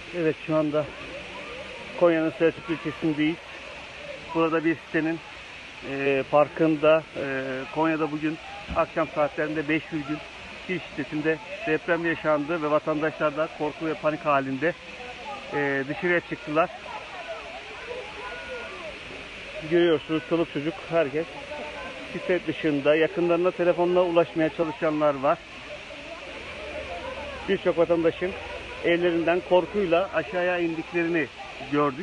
Evet, şu anda Konya'nın Selçuklu ilçesindeyiz. Burada bir sitenin parkında Konya'da bugün akşam saatlerinde 5,1 şiddetinde deprem yaşandı ve vatandaşlar da korku ve panik halinde dışarıya çıktılar. Görüyorsunuz, çoluk çocuk herkes site dışında, yakınlarına telefonla ulaşmaya çalışanlar var. Birçok vatandaşın evlerinden korkuyla aşağıya indiklerini gördük.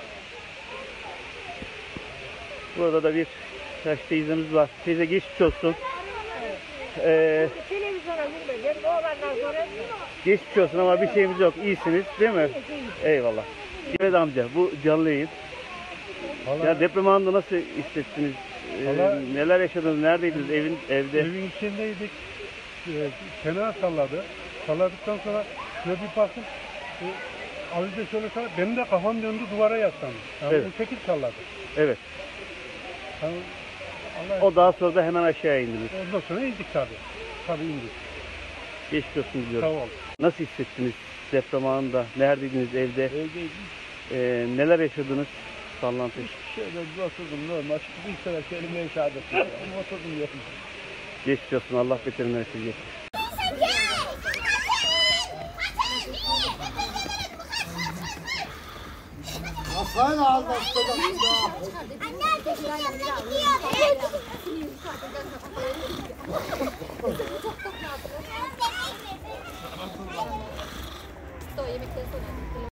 Burada da bir yaş teyzemiz var. Teyze geçmiş olsun. Televizyona girmeyeceğim. Oğlandan sonra Geçmiş olsun ama bir şeyimiz yok. İyisiniz değil mi? Eyvallah. Evet amca, bu canlı yayın. Ya deprem anında nasıl hissettiniz? Neler yaşadınız? Neredeydiniz? Evde? Evin içindeydik. Fena salladı. Salladıktan sonra şöyle bir baktım. Alıcı şöyle salladı. Benim de kafam döndü, duvara yaslandı. Yani Evet. o şekil salladı. Evet. Yani O daha sonra da hemen aşağı indiniz. ondan sonra indik tabii. Tabii indik. Geçmiş olsun diliyorum. Sağ ol. Nasıl hissettiniz deprem anında? Neredeydiniz? Evde? Evdeydim. Neler yaşadınız? Sallantı. Şöyle bir oturdum normal. Bir sefer kelime-i şehadet ettim. Oturdum yerim. Geçmiş olsun. Allah beterinden esirgesin. Aslan aldı. anne